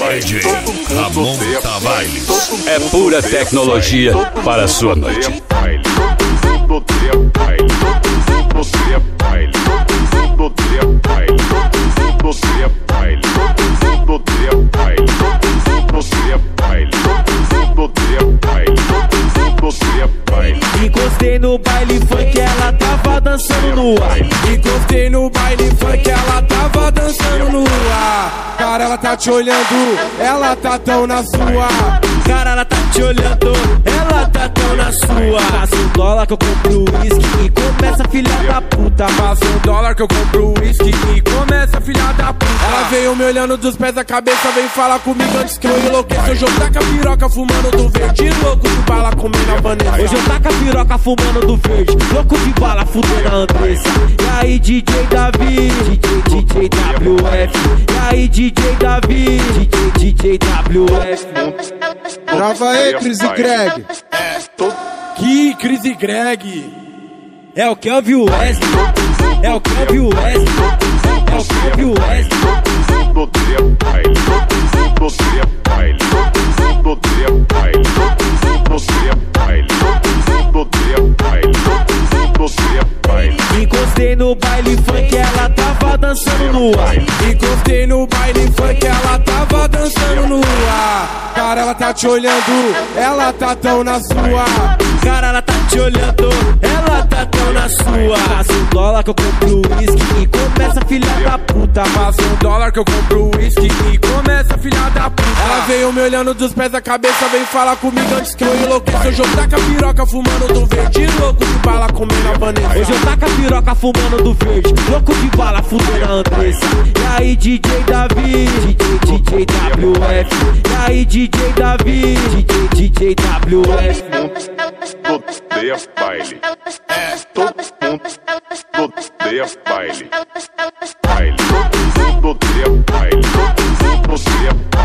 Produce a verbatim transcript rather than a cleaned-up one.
D J Ramon Tavares. É pura tecnologia para a sua noite. Encostei no baile funk, ela tava dançando no ar. Encostei no baile funk, ela tava dançando no ar. Cara, ela tá te olhando, ela tá tão na sua. Cara, ela tá te olhando, ela tá tão na sua. Passa um dólar que eu compro uísque e começa filha da puta. Passa um dólar que eu compro uísque e começa filha da puta. Ela veio me olhando dos pés da cabeça, vem falar comigo antes que eu enlouqueça. Hoje eu taca piroca fumando do verde, louco de bala comendo a Vanessa. Hoje eu taca piroca fumando do verde, louco de bala fudendo a Andressa. E aí D J Davi, D J, D J W F. E aí D J Davi, D J, D J W F. Trava aí, Cris e Greg. Que Cris e Greg? É o Kelvin West, é o Kelvin West, é o Kelvin West. Encostei no baile funk, ela tava dançando no ar. Encostei no baile funk, ela tava dançando no ar. Cara, ela tá te olhando, ela tá tão na sua. Cara, ela tá te olhando, ela tá tão na sua. Passa um dólar que eu compro uísque e começa filha da puta. Passa um dólar que eu compro uísque e começa filha da puta. Ela veio me olhando dos pés da cabeça, vem falar comigo antes que eu enlouqueça. Hoje eu taca piroca fumando do verde, louco de bala comendo a Vanessa. Hoje eu taca piroca fumando do verde, louco de bala fudendo a Andressa. E aí D J Davi, D J, D J W F. E aí D J Davi, D J, D J W F. Todo odeia baile. É, todo mundo odeia baile. Baile, todo odeia baile. Todo mundo odeia baile.